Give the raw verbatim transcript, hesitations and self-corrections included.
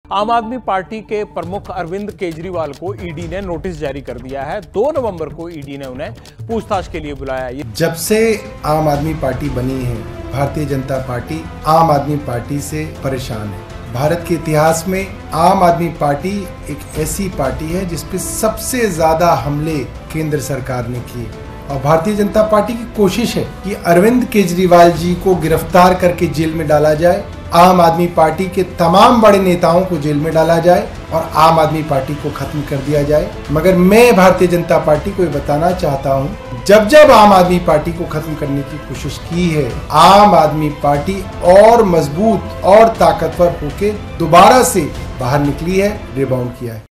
आम आदमी पार्टी के प्रमुख अरविंद केजरीवाल को ईडी ने नोटिस जारी कर दिया है। दो नवंबर को ईडी ने उन्हें पूछताछ के लिए बुलाया। जब से आम आदमी पार्टी बनी है, भारतीय जनता पार्टी आम आदमी पार्टी से परेशान है। भारत के इतिहास में आम आदमी पार्टी एक ऐसी पार्टी है जिसपे सबसे ज्यादा हमले केंद्र सरकार ने किए और भारतीय जनता पार्टी की कोशिश है कि अरविंद केजरीवाल जी को गिरफ्तार करके जेल में डाला जाए, आम आदमी पार्टी के तमाम बड़े नेताओं को जेल में डाला जाए और आम आदमी पार्टी को खत्म कर दिया जाए। मगर मैं भारतीय जनता पार्टी को ये बताना चाहता हूँ, जब जब आम आदमी पार्टी को खत्म करने की कोशिश की है, आम आदमी पार्टी और मजबूत और ताकतवर होकर दोबारा से बाहर निकली है, रिबाउंड किया है।